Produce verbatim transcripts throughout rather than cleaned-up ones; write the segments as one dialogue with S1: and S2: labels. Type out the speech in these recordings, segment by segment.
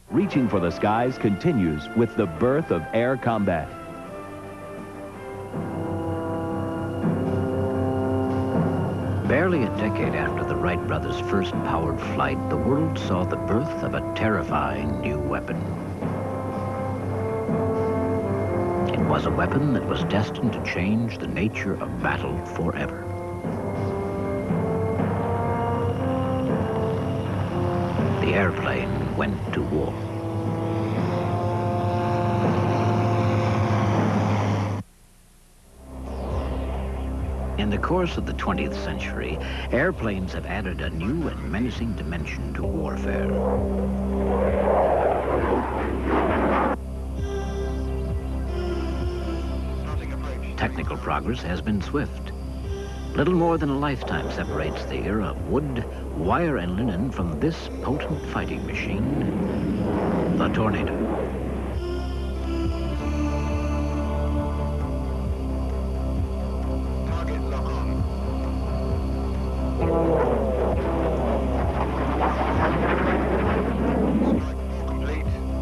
S1: Reaching for the skies continues with the birth of air combat.
S2: Barely a decade after the Wright brothers' first powered flight, the world saw the birth of a terrifying new weapon. It was a weapon that was destined to change the nature of battle forever. The airplane went to war. In the course of the twentieth century, airplanes have added a new and menacing dimension to warfare. Technical progress has been swift. Little more than a lifetime separates the era of wood, wire, and linen from this potent fighting machine, the Tornado.
S3: Target lock on. Strike complete.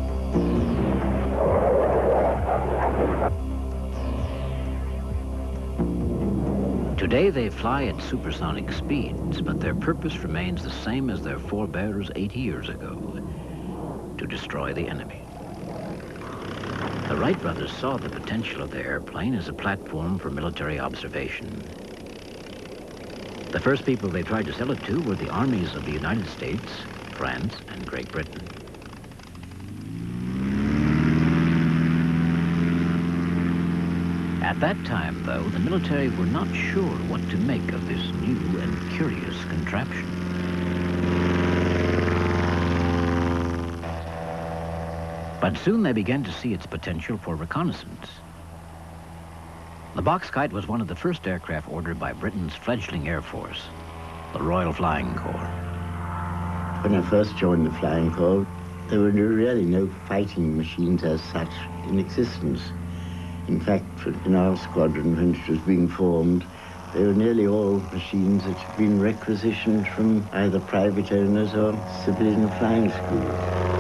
S2: Today they fly at supersonic speeds, but their purpose remains the same as their forebears eighty years ago: to destroy the enemy. The Wright brothers saw the potential of the airplane as a platform for military observation. The first people they tried to sell it to were the armies of the United States, France, and Great Britain. At that time, though, the military were not sure what to make of this new and curious contraption. But soon they began to see its potential for reconnaissance. The box kite was one of the first aircraft ordered by Britain's fledgling Air Force, the Royal Flying Corps.
S4: When I first joined the Flying Corps, there were really no fighting machines as such in existence. In fact, in our squadron, when it was being formed, they were nearly all machines that had been requisitioned from either private owners or civilian flying schools.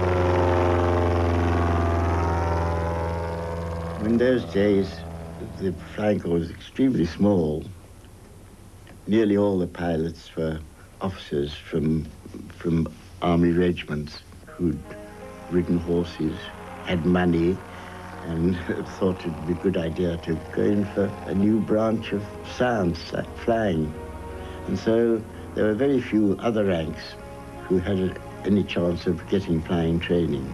S4: In those days, the Flying Corps was extremely small. Nearly all the pilots were officers from, from army regiments who'd ridden horses, had money, and thought it'd be a good idea to go in for a new branch of science, like flying. And so there were very few other ranks who had any chance of getting flying training.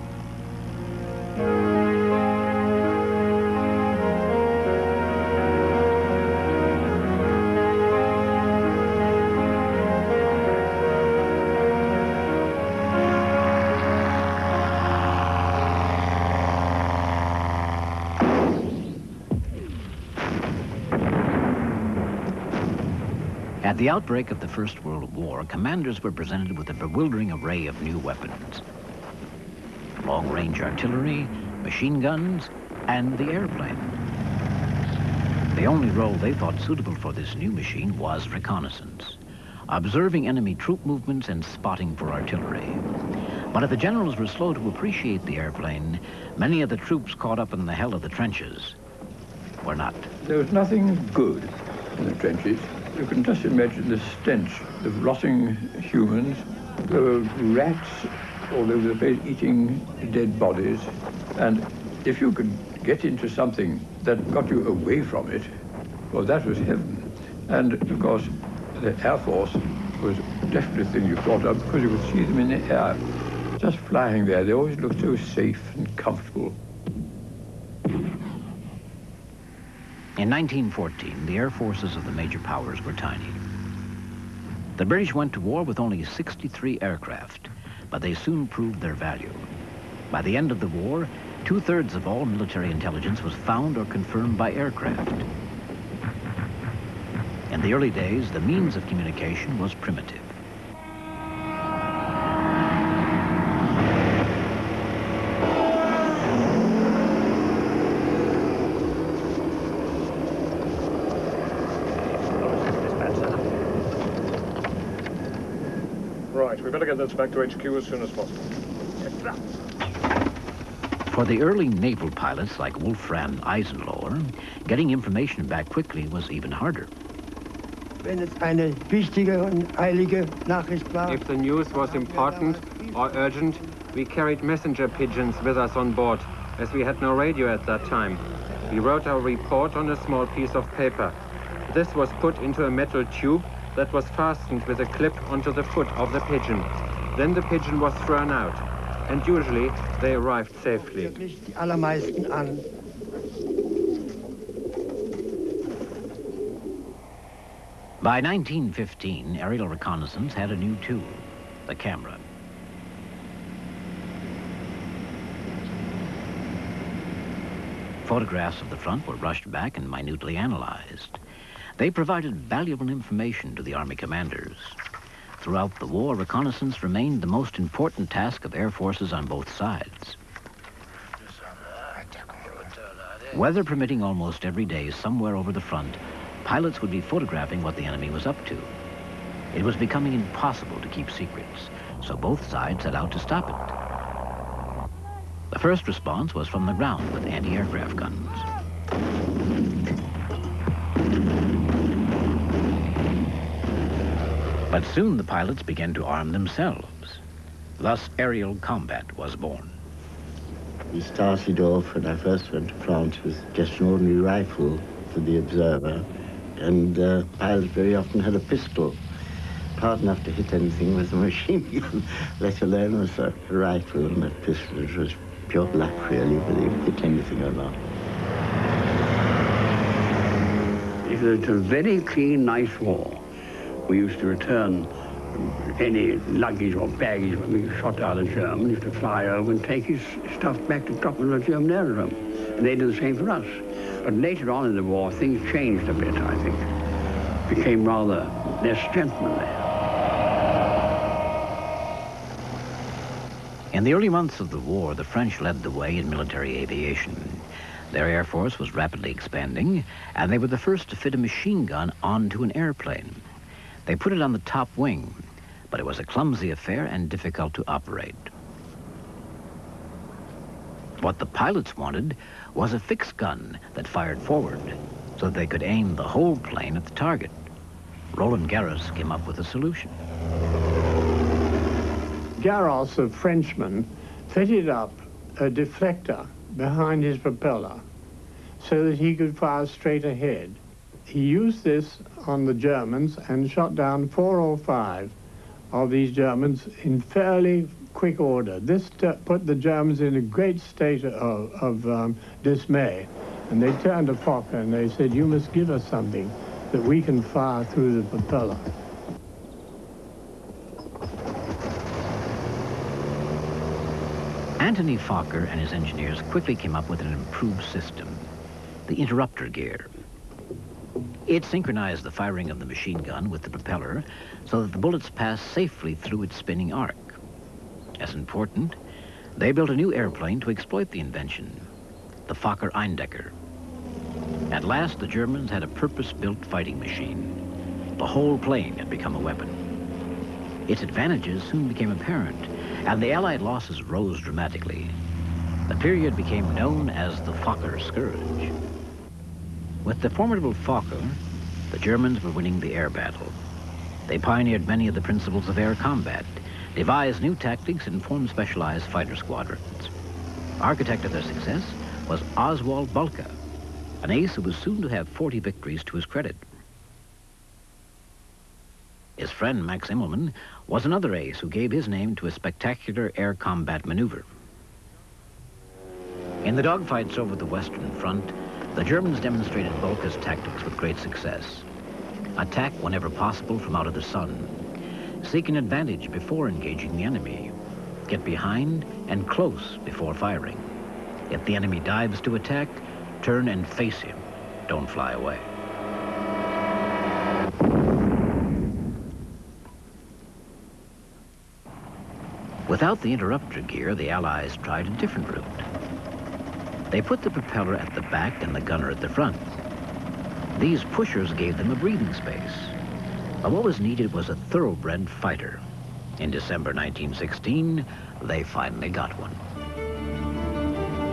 S2: At the outbreak of the First World War, commanders were presented with a bewildering array of new weapons: long-range artillery, machine guns, and the airplane. The only role they thought suitable for this new machine was reconnaissance, observing enemy troop movements and spotting for artillery. But if the generals were slow to appreciate the airplane, many of the troops caught up in the hell of the trenches were not.
S5: There was nothing good in the trenches. You can just imagine the stench of rotting humans. There were rats all over the place eating dead bodies. And if you could get into something that got you away from it, well, that was heaven. And of course, the Air Force was definitely the thing you thought of, because you could see them in the air, just flying there. They always looked so safe and comfortable.
S2: In nineteen fourteen, the air forces of the major powers were tiny. The British went to war with only sixty-three aircraft, but they soon proved their value. By the end of the war, two-thirds of all military intelligence was found or confirmed by aircraft. In the early days, the means of communication was primitive.
S6: Right, we better get this back to H Q as soon as possible.
S2: For the early naval pilots like Wolfram Eisenlohr, getting information back quickly was even harder.
S6: If the
S7: news was important or urgent, we carried messenger pigeons with us on board, as we had no radio at that time. We wrote our report on a small piece of paper. This was put into a metal tube that was fastened with a clip onto the foot of the pigeon. Then the pigeon was thrown out, and usually they arrived safely.
S2: By nineteen fifteen, aerial reconnaissance had a new tool, the camera. Photographs of the front were rushed back and minutely analyzed. They provided valuable information to the Army commanders. Throughout the war, reconnaissance remained the most important task of air forces on both sides. Weather permitting, almost every day, somewhere over the front, pilots would be photographing what the enemy was up to. It was becoming impossible to keep secrets, so both sides set out to stop it. The first response was from the ground with anti-aircraft guns. But soon the pilots began to arm themselves. Thus, aerial combat was born.
S4: We started off, when I first went to France, with just an ordinary rifle for the observer, and uh, pilots very often had a pistol. Hard enough to hit anything with a machine gun, let alone with a rifle and a pistol. It was pure luck, really, whether you hit anything or not.
S8: It was a very clean, nice war. We used to return any luggage or baggage when we shot out a German. We used to fly over and take his stuff back to drop on the German aerodrome. And they did the same for us. But later on in the war, things changed a bit, I think. Became rather less gentlemanly.
S2: In the early months of the war, the French led the way in military aviation. Their air force was rapidly expanding, and they were the first to fit a machine gun onto an airplane. They put it on the top wing, but it was a clumsy affair and difficult to operate. What the pilots wanted was a fixed gun that fired forward so that they could aim the whole plane at the target. Roland Garros came up with a solution.
S9: Garros, a Frenchman, fitted up a deflector behind his propeller so that he could fire straight ahead. He used this on the Germans and shot down four or five of these Germans in fairly quick order. This put the Germans in a great state of, of um, dismay. And they turned to Fokker and they said, "You must give us something that we can fire through the propeller."
S2: Anthony Fokker and his engineers quickly came up with an improved system, the interrupter gear. It synchronized the firing of the machine gun with the propeller so that the bullets passed safely through its spinning arc. As important, they built a new airplane to exploit the invention, the Fokker Eindecker. At last, the Germans had a purpose-built fighting machine. The whole plane had become a weapon. Its advantages soon became apparent, and the Allied losses rose dramatically. The period became known as the Fokker Scourge. With the formidable Fokker, the Germans were winning the air battle. They pioneered many of the principles of air combat, devised new tactics, and formed specialized fighter squadrons. Architect of their success was Oswald Bulka, an ace who was soon to have forty victories to his credit. His friend Max Immelmann was another ace who gave his name to a spectacular air combat maneuver. In the dogfights over the Western Front, the Germans demonstrated Bulka's tactics with great success. Attack whenever possible from out of the sun. Seek an advantage before engaging the enemy. Get behind and close before firing. If the enemy dives to attack, turn and face him. Don't fly away. Without the interrupter gear, the Allies tried a different route. They put the propeller at the back and the gunner at the front. These pushers gave them a breathing space. But what was needed was a thoroughbred fighter. In December nineteen sixteen, they finally got one.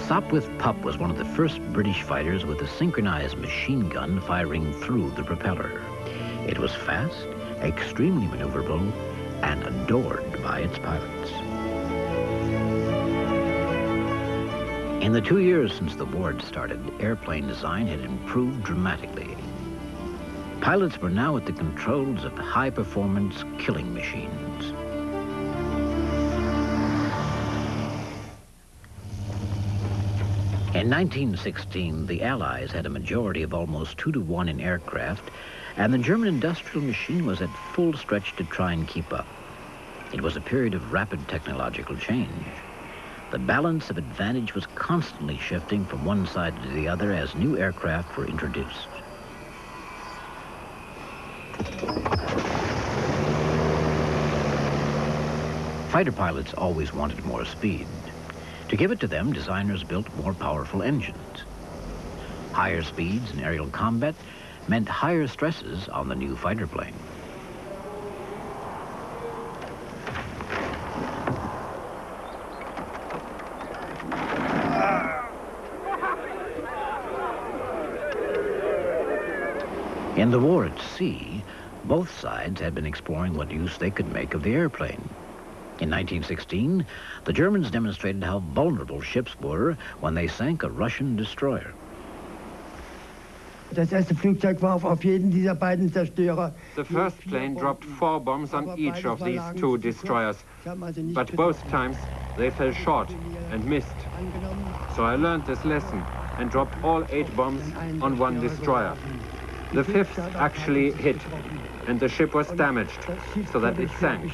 S2: Sopwith Pup was one of the first British fighters with a synchronized machine gun firing through the propeller. It was fast, extremely maneuverable, and adored by its pilots. In the two years since the war had started, airplane design had improved dramatically. Pilots were now at the controls of high-performance killing machines. In nineteen sixteen, the Allies had a majority of almost two to one in aircraft, and the German industrial machine was at full stretch to try and keep up. It was a period of rapid technological change. The balance of advantage was constantly shifting from one side to the other as new aircraft were introduced. Fighter pilots always wanted more speed. To give it to them, designers built more powerful engines. Higher speeds in aerial combat meant higher stresses on the new fighter plane. In the war at sea, both sides had been exploring what use they could make of the airplane. In nineteen sixteen, the Germans demonstrated how vulnerable ships were when they sank a Russian destroyer.
S6: Das erste Flugzeug warf auf jeden dieser beiden Zerstörer.
S7: The first plane dropped four bombs on each of these two destroyers, but both times they fell short and missed. So I learned this lesson and dropped all eight bombs on one destroyer. The fifth actually hit, and the ship was damaged, so that it sank.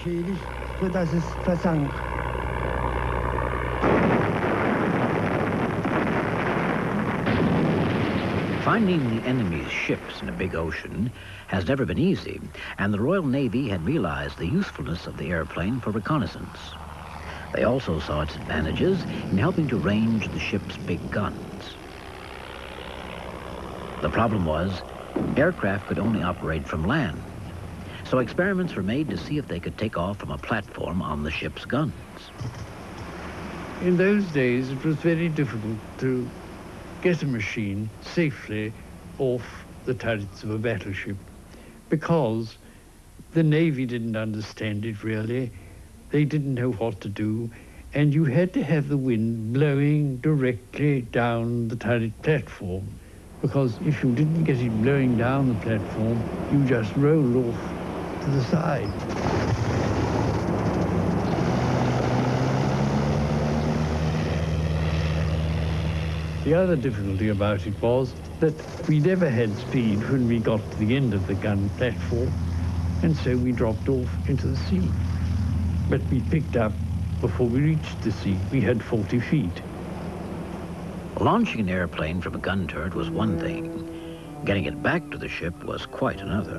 S2: Finding the enemy's ships in a big ocean has never been easy, and the Royal Navy had realized the usefulness of the airplane for reconnaissance. They also saw its advantages in helping to range the ship's big guns. The problem was, aircraft could only operate from land, so experiments were made to see if they could take off from a platform on the ship's guns.
S9: In those days, it was very difficult to get a machine safely off the turrets of a battleship because the Navy didn't understand it really. They didn't know what to do, and you had to have the wind blowing directly down the turret platform, because if you didn't get it blowing down the platform, you just rolled off to the side. The other difficulty about it was that we never had speed when we got to the end of the gun platform, and so we dropped off into the sea. But we picked up before we reached the sea. We had forty feet.
S2: Launching an airplane from a gun turret was one thing. Getting it back to the ship was quite another.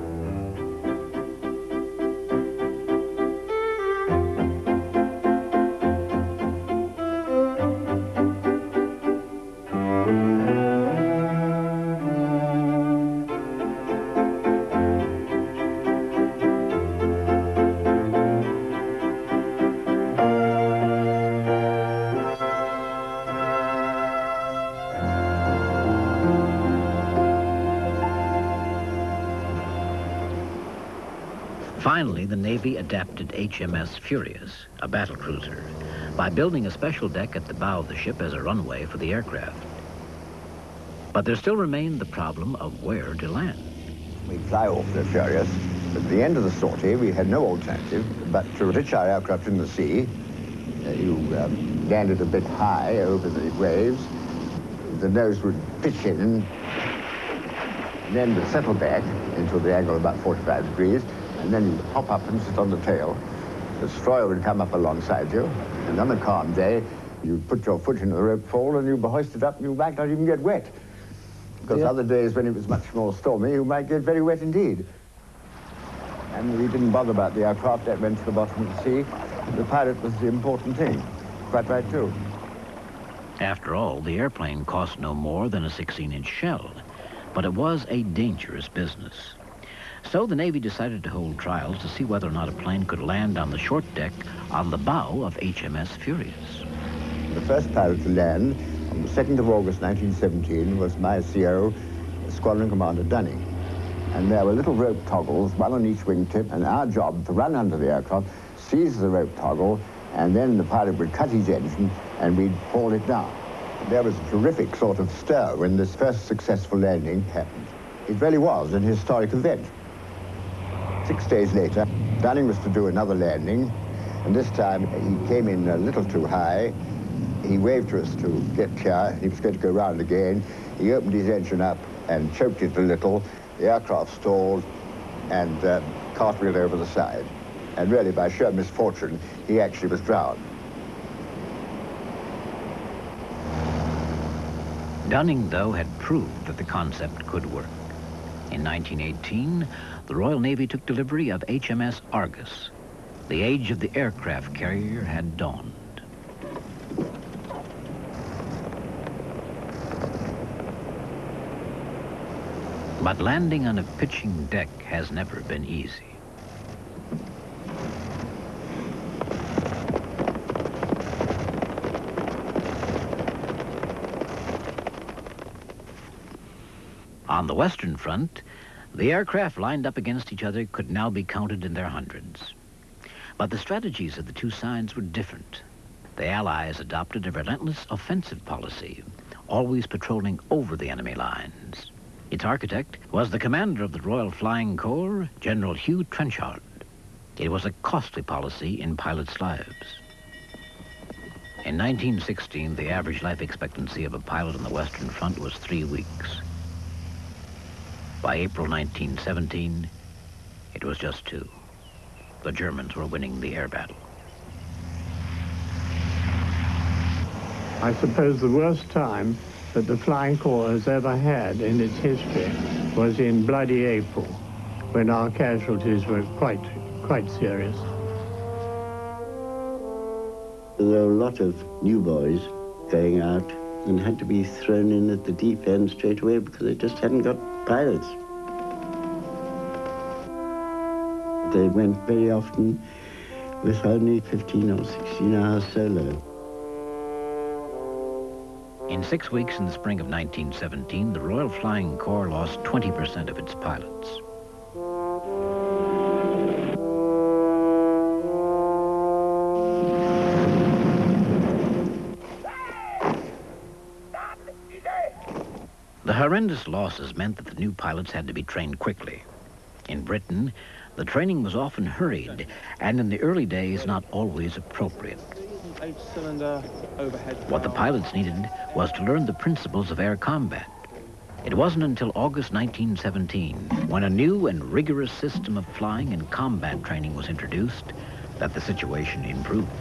S2: Finally, the Navy adapted H M S Furious, a battle cruiser, by building a special deck at the bow of the ship as a runway for the aircraft. But there still remained the problem of where to land.
S10: We fly off the Furious. At the end of the sortie, we had no alternative but to pitch our aircraft in the sea. Uh, you um, landed a bit high over the waves. The nose would pitch in and then would settle back into the angle of about forty-five degrees. And then you'd hop up and sit on the tail. The destroyer would come up alongside you, and on a calm day, you'd put your foot in the rope fall and you'd be hoisted up and you might not even get wet. Because yeah. Other days when it was much more stormy, you might get very wet indeed. And we didn't bother about the aircraft that went to the bottom of the sea. The pilot was the important thing. Quite right, too.
S2: After all, the airplane cost no more than a sixteen inch shell, but it was a dangerous business. So the Navy decided to hold trials to see whether or not a plane could land on the short deck on the bow of H M S Furious.
S10: The first pilot to land on the second of August nineteen seventeen was my C O, Squadron Commander Dunning. And there were little rope toggles, one on each wingtip, and our job to run under the aircraft, seize the rope toggle, and then the pilot would cut his engine and we'd haul it down. There was a terrific sort of stir when this first successful landing happened. It really was an historic event. Six days later, Dunning was to do another landing, and this time he came in a little too high. He waved to us to get clear. He was going to go round again. He opened his engine up and choked it a little. The aircraft stalled and uh, cartwheeled over the side. And really, by sheer misfortune, he actually was drowned.
S2: Dunning, though, had proved that the concept could work. In nineteen eighteen, the Royal Navy took delivery of H M S Argus. The age of the aircraft carrier had dawned. But landing on a pitching deck has never been easy. On the Western Front, the aircraft lined up against each other could now be counted in their hundreds. But the strategies of the two sides were different. The Allies adopted a relentless offensive policy, always patrolling over the enemy lines. Its architect was the commander of the Royal Flying Corps, General Hugh Trenchard. It was a costly policy in pilots' lives. In nineteen sixteen, the average life expectancy of a pilot on the Western Front was three weeks. By April nineteen seventeen, it was just two. The Germans were winning the air battle.
S9: I suppose the worst time that the Flying Corps has ever had in its history was in bloody April, when our casualties were quite, quite serious.
S4: There were a lot of new boys going out and had to be thrown in at the deep end straight away because they just hadn't got pilots. They went very often with only fifteen or sixteen hours solo.
S2: In six weeks in the spring of nineteen seventeen, the Royal Flying Corps lost twenty percent of its pilots. The horrendous losses meant that the new pilots had to be trained quickly. In Britain, the training was often hurried, and in the early days, not always appropriate. What the pilots needed was to learn the principles of air combat. It wasn't until August nineteen seventeen, when a new and rigorous system of flying and combat training was introduced, that the situation improved.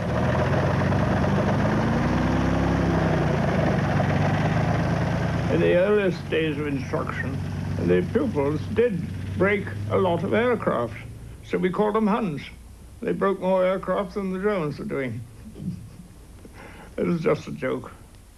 S9: In the earliest days of instruction, the pupils did break a lot of aircraft, so we called them Huns. They broke more aircraft than the Germans were doing. It was just a joke.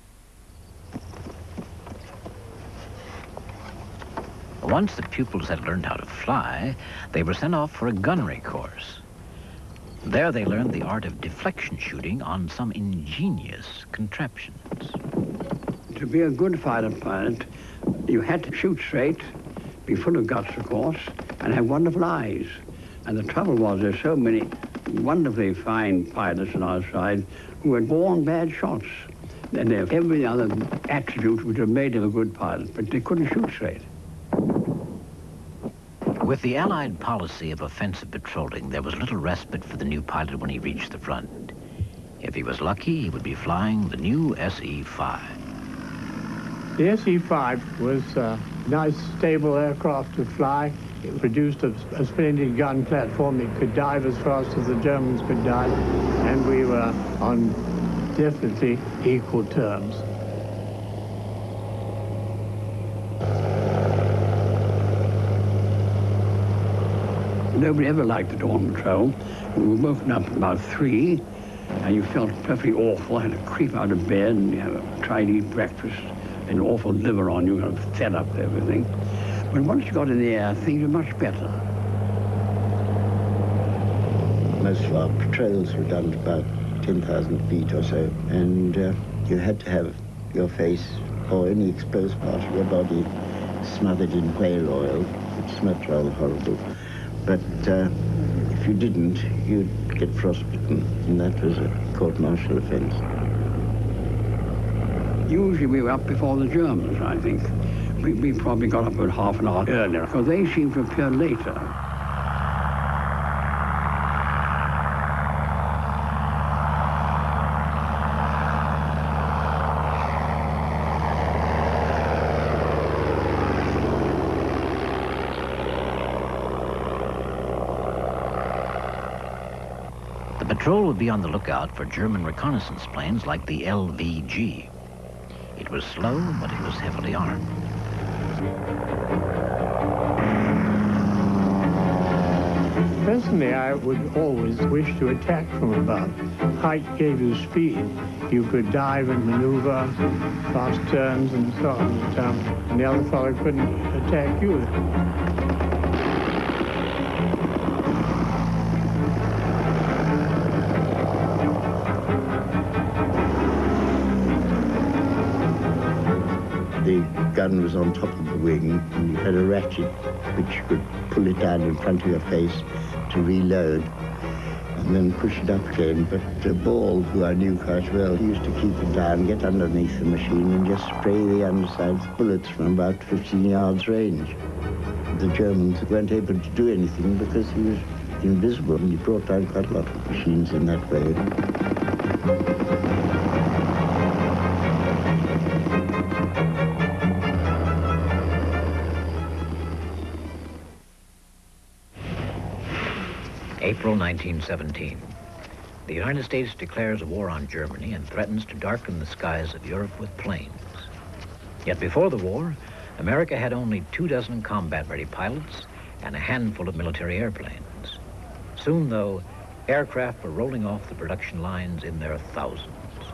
S2: Once the pupils had learned how to fly, they were sent off for a gunnery course. There they learned the art of deflection shooting on some ingenious contraptions.
S8: To be a good fighter pilot, you had to shoot straight, be full of guts, of course, and have wonderful eyes. And the trouble was there's so many wonderfully fine pilots on our side who had born bad shots. And they have every other attribute which have made them a good pilot, but they couldn't shoot straight.
S2: With the Allied policy of offensive patrolling, there was little respite for the new pilot when he reached the front. If he was lucky, he would be flying the new S E five.
S9: The S E five was a nice, stable aircraft to fly. It produced a, a splendid gun platform. It could dive as fast as the Germans could dive, and we were on definitely equal terms.
S8: Nobody ever liked the dawn patrol. We were woken up about three, and you felt perfectly awful. Had to creep out of bed, and you had to try to eat breakfast, an awful liver on you, kind of fed up everything. But once you got in the air, things were much better.
S4: Most of our patrols were done about ten thousand feet or so, and uh, you had to have your face or any exposed part of your body smothered in whale oil, which smelled rather horrible. But uh, if you didn't, you'd get frostbitten, and that was a court-martial offense.
S8: Usually we were up before the Germans, I think. We, we probably got up about half an hour earlier, because they seemed to appear later.
S2: The patrol would be on the lookout for German reconnaissance planes like the L V G. It was slow, but it was heavily armed.
S9: Personally, I would always wish to attack from above. Height gave you speed. You could dive and maneuver, fast turns and so on. And, um, and the other fellow couldn't attack you.
S4: The gun was on top of the wing, and you had a ratchet which you could pull it down in front of your face to reload, and then push it up again. But uh, Ball, who I knew quite well, he used to keep it down, get underneath the machine, and just spray the underside with bullets from about fifteen yards range. The Germans weren't able to do anything because he was invisible, and he brought down quite a lot of machines in that way.
S2: April nineteen seventeen. The United States declares a war on Germany and threatens to darken the skies of Europe with planes. Yet before the war, America had only two dozen combat-ready pilots and a handful of military airplanes. Soon, though, aircraft were rolling off the production lines in their thousands.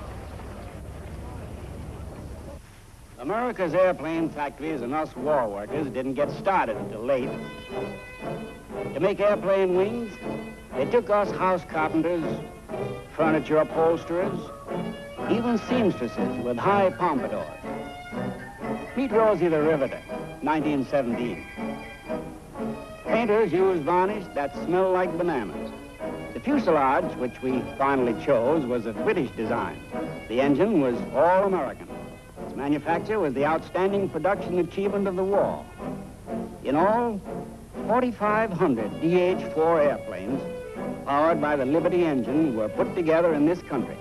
S11: America's airplane factories and us war workers didn't get started until late. To make airplane wings, they took us house carpenters, furniture upholsterers, even seamstresses with high pompadours. Meet Rosie the Riveter, nineteen seventeen. Painters used varnish that smelled like bananas. The fuselage, which we finally chose, was of British design. The engine was all American. Its manufacture was the outstanding production achievement of the war. In all, forty-five hundred D H four airplanes powered by the Liberty engine were put together in this country.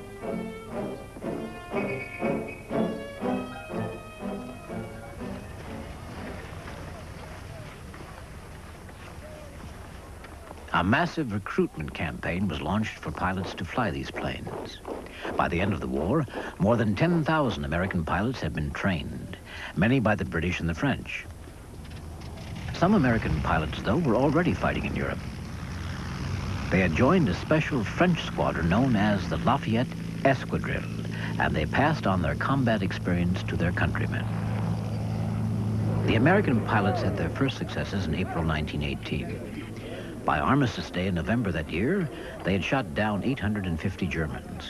S2: A massive recruitment campaign was launched for pilots to fly these planes. By the end of the war, more than ten thousand American pilots had been trained, many by the British and the French. Some American pilots, though, were already fighting in Europe. They had joined a special French squadron known as the Lafayette Escadrille, and they passed on their combat experience to their countrymen. The American pilots had their first successes in April nineteen eighteen. By Armistice Day in November that year, they had shot down eight hundred fifty Germans.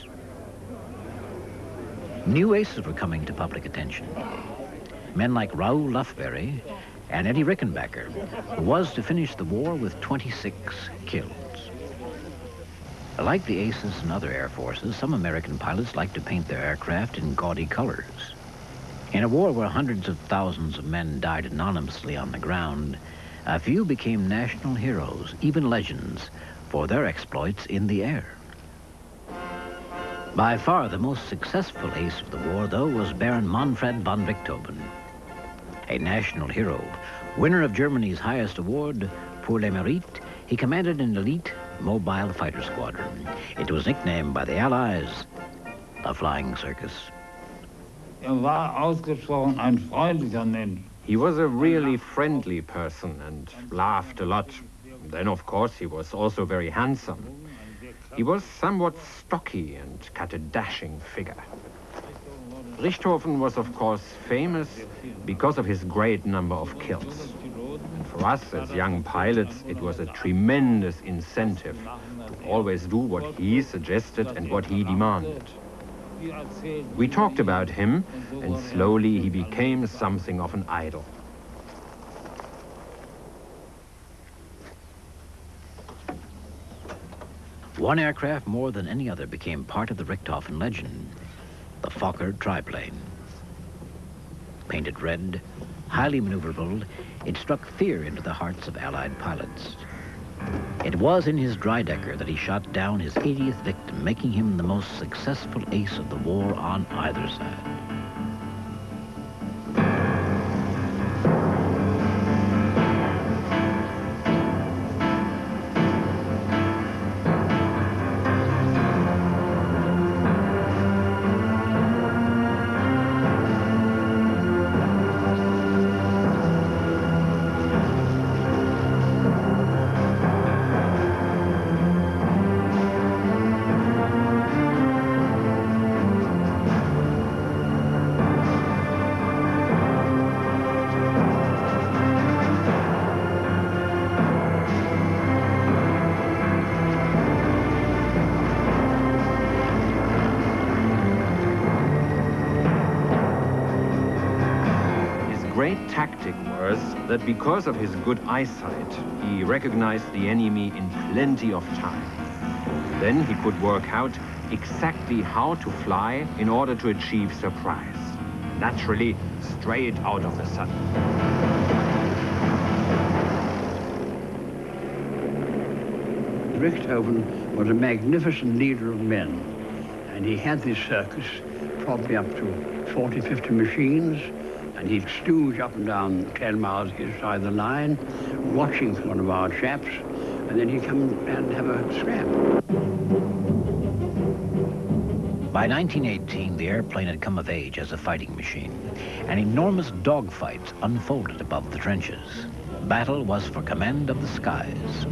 S2: New aces were coming to public attention. Men like Raoul Lufberry and Eddie Rickenbacker, who was to finish the war with twenty-six kills. Like the aces and other air forces, some American pilots liked to paint their aircraft in gaudy colors. In a war where hundreds of thousands of men died anonymously on the ground, a few became national heroes, even legends, for their exploits in the air. By far the most successful ace of the war, though, was Baron Manfred von Richthofen. A national hero, winner of Germany's highest award, Pour le Mérite, he commanded an elite mobile fighter squadron. It was nicknamed by the Allies the Flying Circus.
S12: Er war ausgesprochen ein freundlicher Mensch.
S7: He was a really friendly person and laughed a lot. Then, of course, he was also very handsome. He was somewhat stocky and had a dashing figure. Richthofen was, of course, famous because of his great number of kills. And For us as young pilots, it was a tremendous incentive to always do what he suggested and what he demanded. We talked about him, and slowly he became something of an idol.
S2: One aircraft more than any other became part of the Richthofen legend, the Fokker triplane. Painted red, highly maneuverable, it struck fear into the hearts of Allied pilots. It was in his Dreidecker that he shot down his eightieth victim, making him the most successful ace of the war on either side.
S7: Great tactic was that because of his good eyesight, he recognized the enemy in plenty of time. Then he could work out exactly how to fly in order to achieve surprise. Naturally, straight out of the sun.
S8: Richthofen was a magnificent leader of men, and he had this circus, probably up to forty, fifty machines, and he'd stooge up and down ten miles each side of the line, watching for one of our chaps, and then he'd come and have a scrap.
S2: By nineteen eighteen, the airplane had come of age as a fighting machine, and enormous dogfights unfolded above the trenches. Battle was for command of the skies.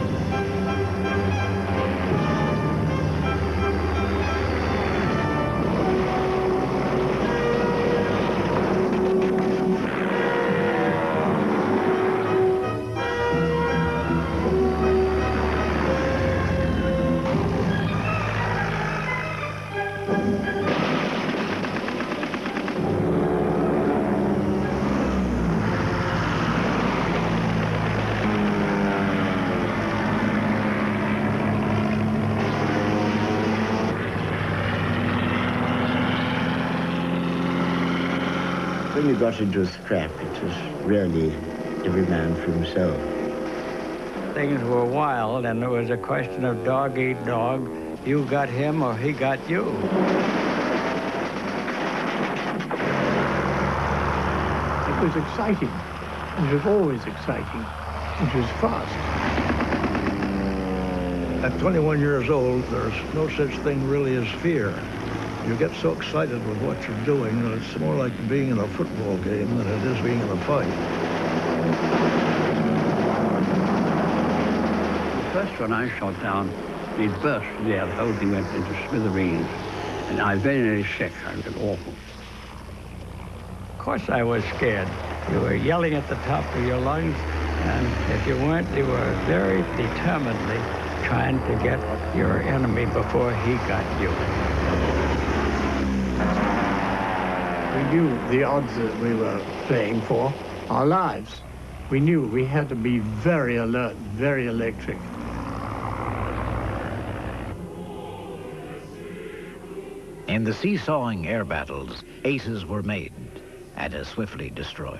S4: When you got into a scrap, it was really every man for himself.
S9: Things were wild, and it was a question of dog eat dog. You got him or he got you. It was exciting. It was always exciting. It was fast.
S13: At twenty-one years old, there's no such thing really as fear. You get so excited with what you're doing that it's more like being in a football game than it is being in a fight.
S8: The first one I shot down, it burst from the air. The whole thing went into smithereens. And I was very, very sick. I was awful.
S9: Of course I was scared. You were yelling at the top of your lungs, and if you weren't, you were very determinedly trying to get your enemy before he got you. We knew the odds that we were playing for, our lives. We knew we had to be very alert, very electric.
S2: In the seesawing air battles, aces were made and as swiftly destroyed.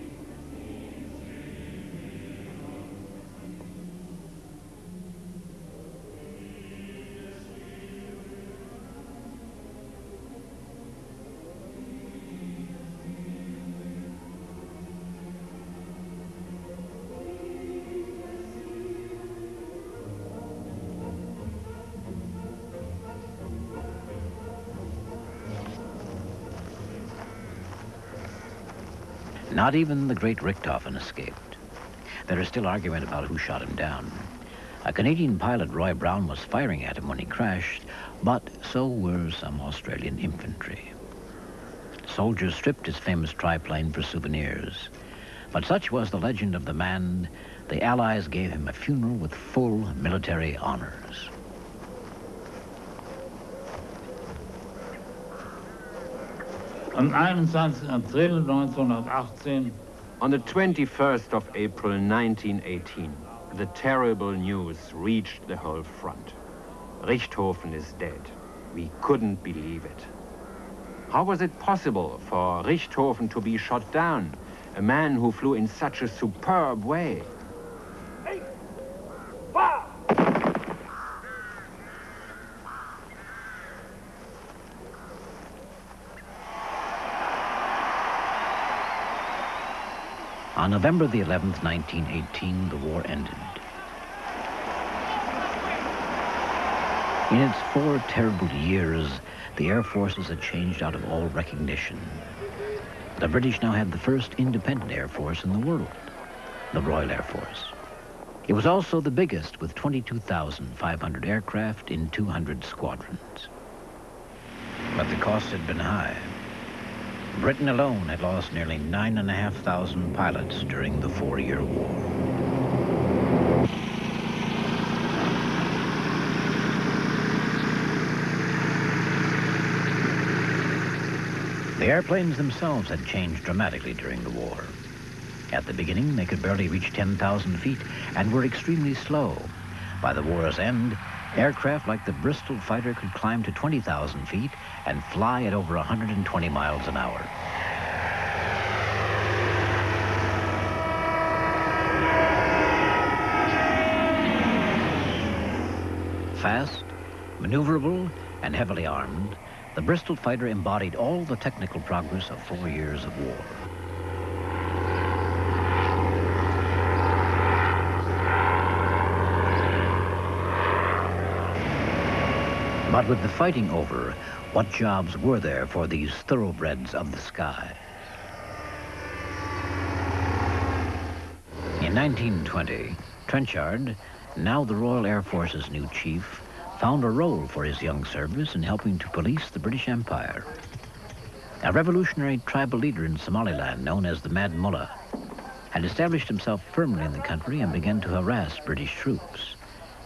S2: Not even the great Richthofen escaped. There is still argument about who shot him down. A Canadian pilot, Roy Brown, was firing at him when he crashed, but so were some Australian infantry. Soldiers stripped his famous triplane for souvenirs. But such was the legend of the man, the Allies gave him a funeral with full military honors.
S12: Am einundzwanzigsten April neunzehnhundertachtzehn.
S7: On the twenty-first of April nineteen eighteen, the terrible news reached the whole front. Richthofen is dead. We couldn't believe it. How was it possible for Richthofen to be shot down? A man who flew in such a superb way.
S2: On November the eleventh, nineteen eighteen, the war ended. In its four terrible years, the Air Forces had changed out of all recognition. The British now had the first independent Air Force in the world, the Royal Air Force. It was also the biggest, with twenty-two thousand five hundred aircraft in two hundred squadrons. But the cost had been high. Britain alone had lost nearly nine and a half thousand pilots during the four-year war. The airplanes themselves had changed dramatically during the war. At the beginning, they could barely reach ten thousand feet and were extremely slow. By the war's end, aircraft like the Bristol fighter could climb to twenty thousand feet and fly at over one hundred twenty miles an hour. Fast, maneuverable, and heavily armed, the Bristol fighter embodied all the technical progress of four years of war. But with the fighting over, what jobs were there for these thoroughbreds of the sky? In nineteen twenty, Trenchard, now the Royal Air Force's new chief, found a role for his young service in helping to police the British Empire. A revolutionary tribal leader in Somaliland known as the Mad Mullah had established himself firmly in the country and began to harass British troops.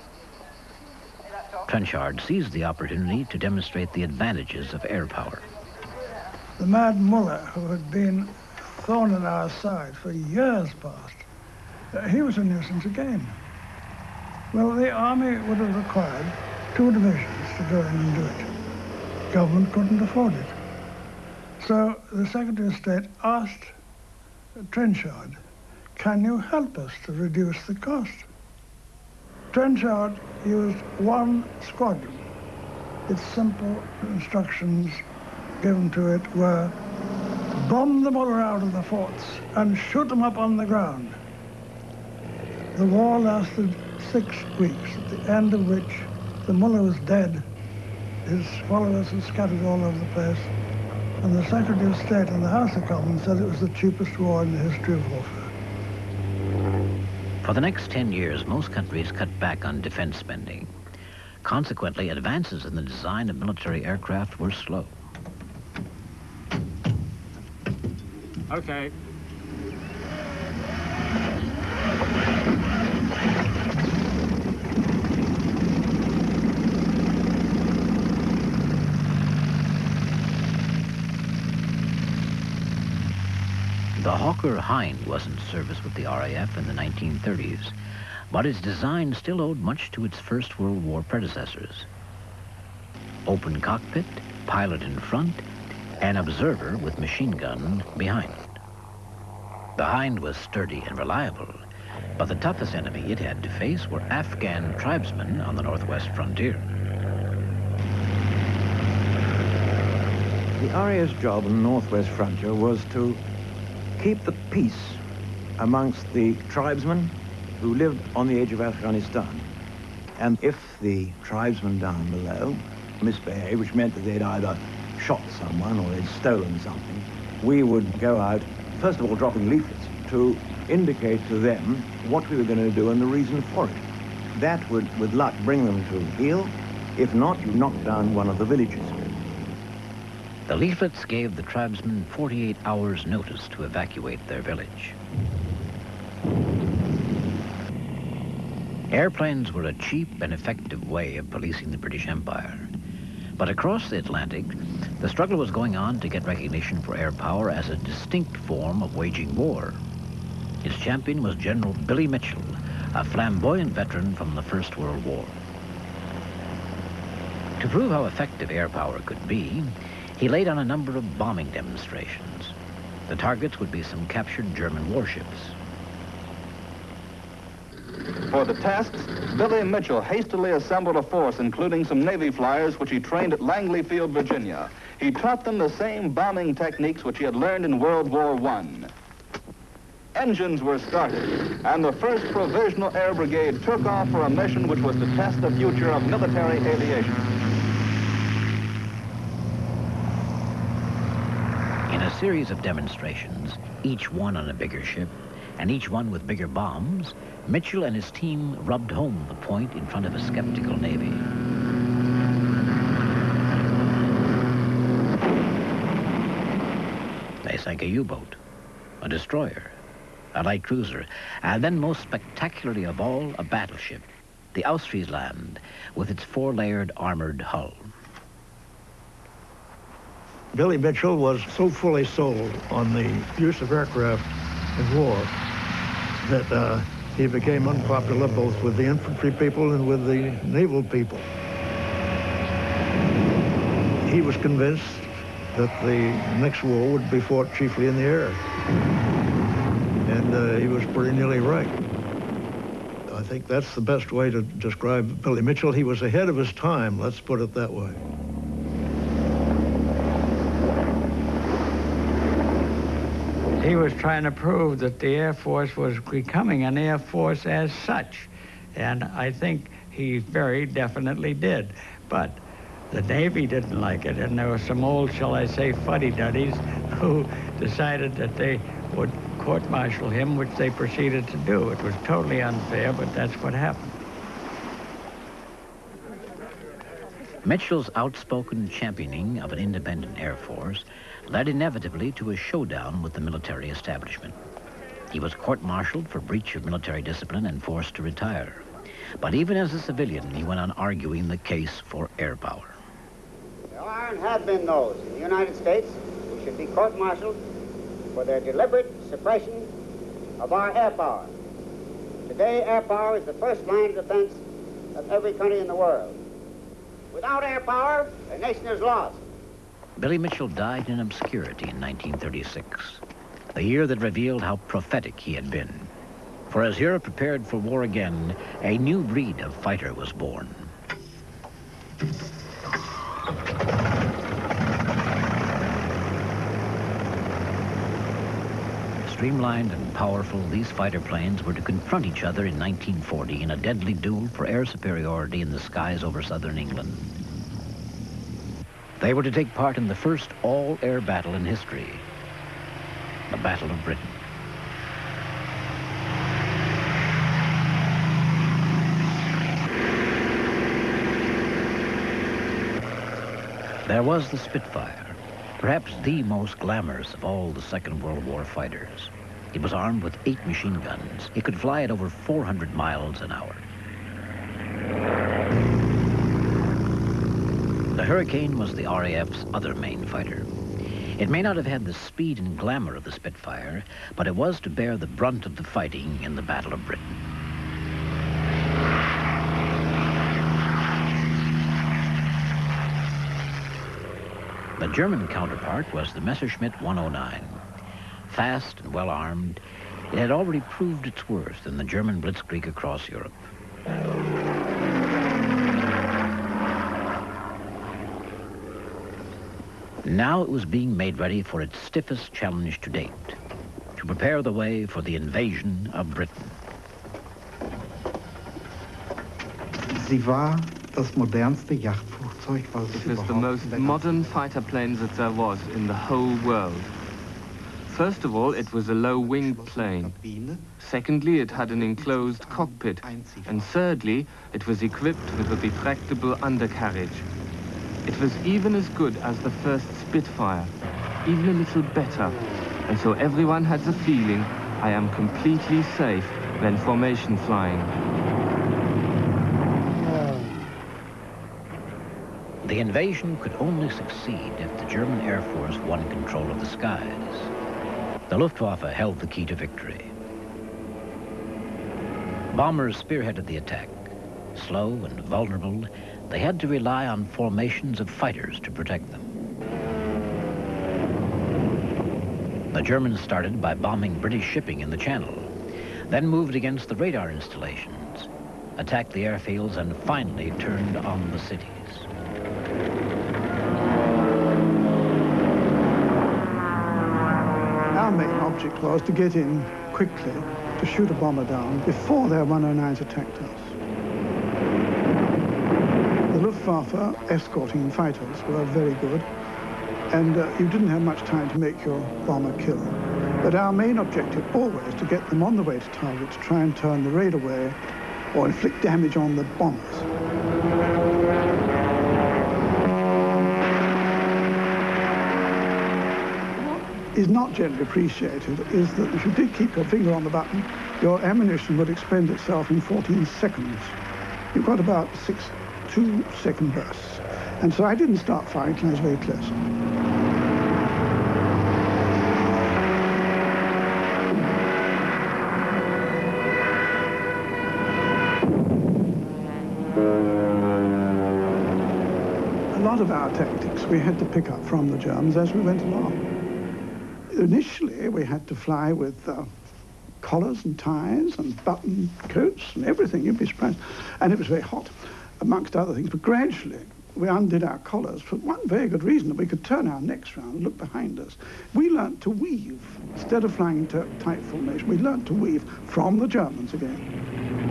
S2: Trenchard seized the opportunity to demonstrate the advantages of air power.
S6: The Mad Mullah, who had been thorn in our side for years past, uh, he was a nuisance again. Well, the army would have required two divisions to go in and do it. Government couldn't afford it. So the Secretary of State asked Trenchard, can you help us to reduce the cost? Trenchard used one squadron. Its simple instructions given to it were, bomb them all out of the forts and shoot them up on the ground. The war lasted six weeks, at the end of which the Mullah was dead, his followers were scattered all over the place, and the Secretary of State in the House of Commons said it was the cheapest war in the history of warfare.
S2: For the next ten years, most countries cut back on defense spending. Consequently, advances in the design of military aircraft were slow.
S7: Okay.
S2: The Hawker Hind was in service with the R A F in the nineteen thirties, but its design still owed much to its First World War predecessors. Open cockpit, pilot in front, and observer with machine gun behind. The Hind was sturdy and reliable, but the toughest enemy it had to face were Afghan tribesmen on the northwest frontier.
S14: The R A F's job on the northwest frontier was to keep the peace amongst the tribesmen who lived on the edge of Afghanistan. And if the tribesmen down below misbehaved, which meant that they'd either shot someone or they'd stolen something, we would go out, first of all dropping leaflets, to indicate to them what we were going to do and the reason for it. That would, with luck, bring them to heel. If not, you knock down one of the villages.
S2: The leaflets gave the tribesmen forty-eight hours' notice to evacuate their village. Airplanes were a cheap and effective way of policing the British Empire. But across the Atlantic, the struggle was going on to get recognition for air power as a distinct form of waging war. Its champion was General Billy Mitchell, a flamboyant veteran from the First World War. To prove how effective air power could be, he laid on a number of bombing demonstrations. The targets would be some captured German warships.
S15: For the tests, Billy Mitchell hastily assembled a force, including some Navy flyers, which he trained at Langley Field, Virginia. He taught them the same bombing techniques which he had learned in World War One. Engines were started, and the first Provisional Air Brigade took off for a mission which was to test the future of military aviation.
S2: In a series of demonstrations, each one on a bigger ship, and each one with bigger bombs, Mitchell and his team rubbed home the point in front of a skeptical Navy. They sank a U-boat, a destroyer, a light cruiser, and then most spectacularly of all, a battleship, the Ostfriesland, with its four-layered armored hull.
S13: Billy Mitchell was so fully sold on the use of aircraft in war that uh, he became unpopular both with the infantry people and with the naval people. He was convinced that the next war would be fought chiefly in the air. And uh, he was pretty nearly right. I think that's the best way to describe Billy Mitchell. He was ahead of his time, let's put it that way.
S9: He was trying to prove that the Air Force was becoming an Air Force as such. And I think he very definitely did. But the Navy didn't like it, and there were some old, shall I say, fuddy-duddies who decided that they would court-martial him, which they proceeded to do. It was totally unfair, but that's what happened.
S2: Mitchell's outspoken championing of an independent Air Force led inevitably to a showdown with the military establishment. He was court-martialed for breach of military discipline and forced to retire. But even as a civilian, he went on arguing the case for air power.
S11: There are and have been those in the United States who should be court-martialed for their deliberate suppression of our air power. Today, air power is the first line of defense of every country in the world. Without air power, a nation is lost.
S2: Billy Mitchell died in obscurity in nineteen thirty-six, the year that revealed how prophetic he had been. For as Europe prepared for war again, a new breed of fighter was born. Streamlined and powerful, these fighter planes were to confront each other in nineteen forty in a deadly duel for air superiority in the skies over southern England. They were to take part in the first all-air battle in history, the Battle of Britain. There was the Spitfire, perhaps the most glamorous of all the Second World War fighters. It was armed with eight machine guns. It could fly at over four hundred miles an hour. The Hurricane was the R A F's other main fighter. It may not have had the speed and glamour of the Spitfire, but it was to bear the brunt of the fighting in the Battle of Britain. The German counterpart was the Messerschmitt one oh nine. Fast and well-armed, it had already proved its worth in the German blitzkrieg across Europe. Now it was being made ready for its stiffest challenge to date, to prepare the way for the invasion of Britain.
S16: Sie war das modernste Jagdflugzeug, was
S17: It was the most modern fighter plane that there was in the whole world. First of all, it was a low-wing plane. Secondly, it had an enclosed cockpit. And thirdly, it was equipped with a retractable undercarriage. It was even as good as the first Spitfire, even a little better. And so everyone had the feeling I am completely safe when formation flying.
S2: The invasion could only succeed if the German Air Force won control of the skies. The Luftwaffe held the key to victory. Bombers spearheaded the attack. Slow and vulnerable, they had to rely on formations of fighters to protect them. The Germans started by bombing British shipping in the Channel, then moved against the radar installations, attacked the airfields, and finally turned on the cities.
S6: Our main object was to get in quickly, to shoot a bomber down before their one oh nines attacked us. The Luftwaffe escorting fighters were very good, and uh, you didn't have much time to make your bomber kill. But our main objective always to get them on the way to target, to try and turn the raid away or inflict damage on the bombers. What is not generally appreciated is that if you did keep your finger on the button, your ammunition would expend itself in fourteen seconds. You've got about six two-second bursts. And so I didn't start firing until I was very close. A lot of our tactics we had to pick up from the Germans as we went along. Initially, we had to fly with uh, collars and ties and button coats and everything. You'd be surprised. And it was very hot, amongst other things. But gradually, we undid our collars for one very good reason, that we could turn our necks round and look behind us. We learnt to weave. Instead of flying into tight formation, we learnt to weave from the Germans again.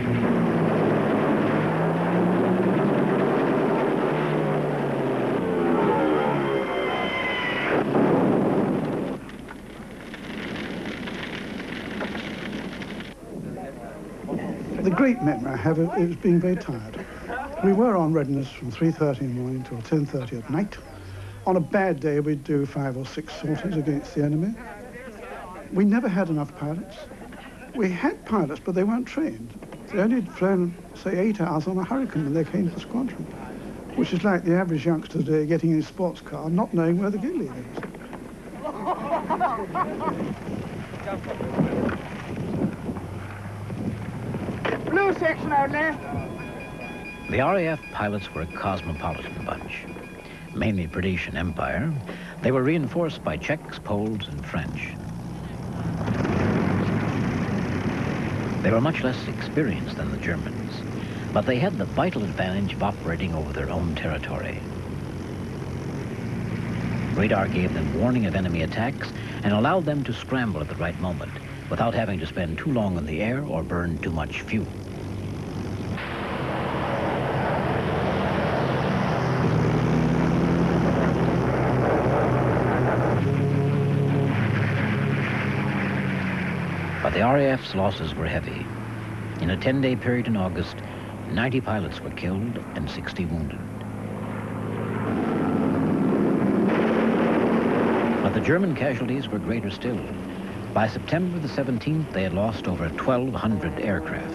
S6: The great memory I have is being very tired. We were on readiness from three thirty in the morning till ten thirty at night. On a bad day, we'd do five or six sorties against the enemy. We never had enough pilots. We had pilots, but they weren't trained. They only had flown, say, eight hours on a Hurricane when they came to the squadron, which is like the average youngster today getting in a sports car, not knowing where the gear lever is.
S18: Blue section out left.
S2: The R A F pilots were a cosmopolitan bunch, mainly British and Empire. They were reinforced by Czechs, Poles, and French. They were much less experienced than the Germans, but they had the vital advantage of operating over their own territory. Radar gave them warning of enemy attacks and allowed them to scramble at the right moment without having to spend too long in the air or burn too much fuel. But the R A F's losses were heavy. In a ten-day period in August, ninety pilots were killed and sixty wounded. But the German casualties were greater still. By September the seventeenth, they had lost over twelve hundred aircraft.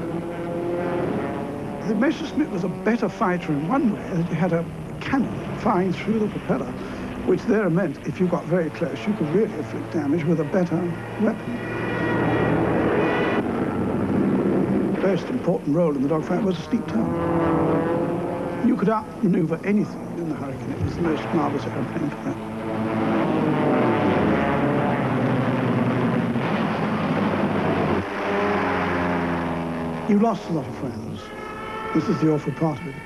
S6: The Messerschmitt was a better fighter in one way, that you had a cannon firing through the propeller, which there meant if you got very close, you could really inflict damage with a better weapon. The most important role in the dogfight was a steep turn. You could outmaneuver anything in the Hurricane. It was the most marvelous airplane to have. You lost a lot of friends. This is the awful part of it.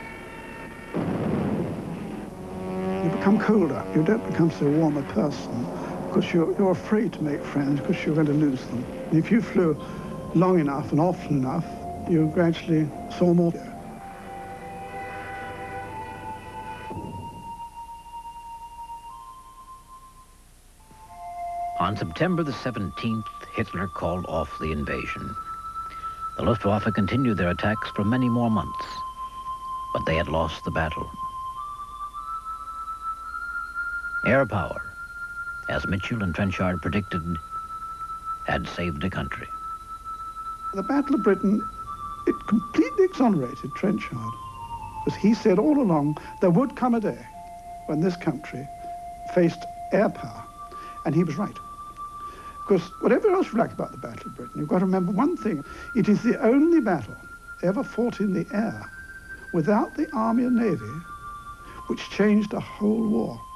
S6: You become colder. You don't become so warm a person because you're, you're afraid to make friends because you're going to lose them. And if you flew long enough and often enough, you gradually saw more.
S2: On September the seventeenth, Hitler called off the invasion. The Luftwaffe continued their attacks for many more months, but they had lost the battle. Air power, as Mitchell and Trenchard predicted, had saved the country.
S19: The Battle of Britain, it completely exonerated Trenchard, because he said all along there would come a day when this country faced air power, and he was right. Because whatever else you like about the Battle of Britain, you've got to remember one thing. It is the only battle ever fought in the air without the Army and Navy, which changed the whole war.